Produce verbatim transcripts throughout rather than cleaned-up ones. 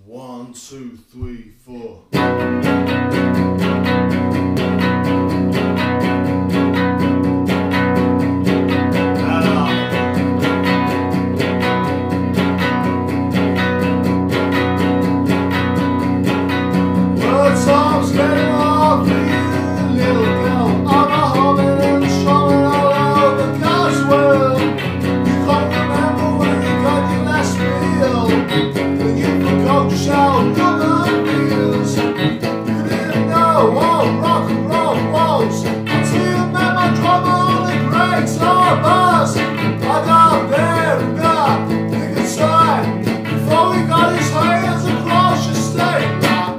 One, two, three, four. Time's getting off for you, little girl. I'm a hobbit and strolling all over God's world. You can't remember when you got your last meal, but you forgot to shout other meals. You didn't know what rock and roll was until you met my drummer on the great guitar bus. I got there and the big inside before he got his hands across your state.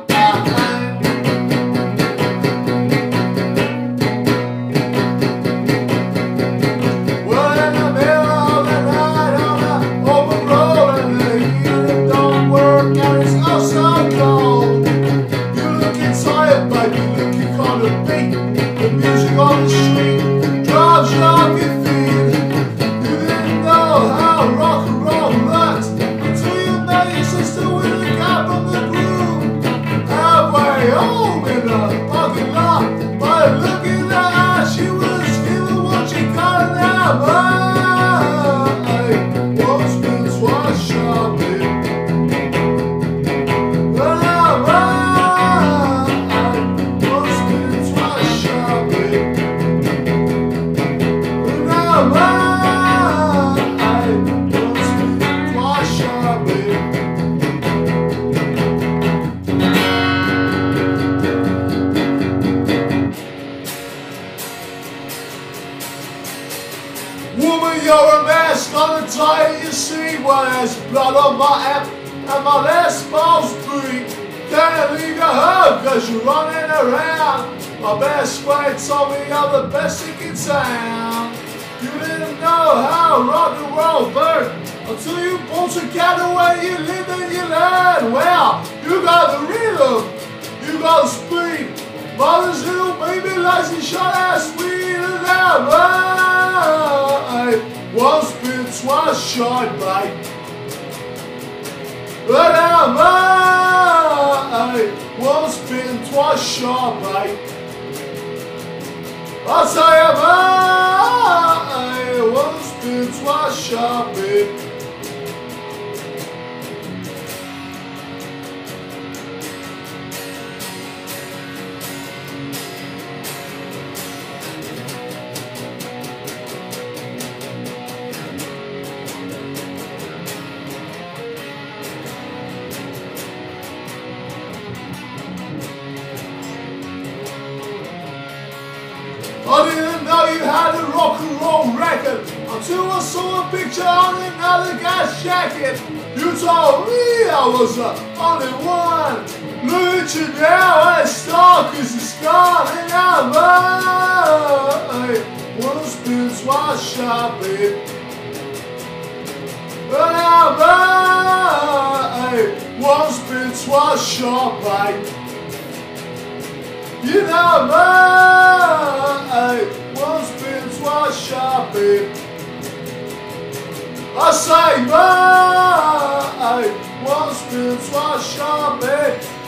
On the street, drives you off your feet. You didn't know how rock and roll works until you met your sister with a gap on the groove. Halfway home in the parking lot, by looking at her, she was giving what she got now. Hey, once bitten twice shy, babe. Woman, you're a mess, gonna die you see. Well, there's blood on my app and my last balls breathe. Can't leave your home cause you're running around. My best friend told me I'm the best chick in town. You didn't know how rock and roll worked until you bought a getaway, you lived and you learned. Well, you got the rhythm, you got the speed. Mother's little baby likes to shot ass sweet and that. Once bitten twice shy, mate. But I'm I once bitten twice shy, mate. I say I'm I once bitten twice shy, mate. I didn't know you had a rock and roll record until I saw a picture on another guy's jacket. You told me I was the only one. Look at you now, and it's dark as it's gone, and I'm I once bitten twice shy, babe. But I'm I once bitten twice shy, babe. You know I once bitten twice shy, babe. I say I once bitten twice shy, babe.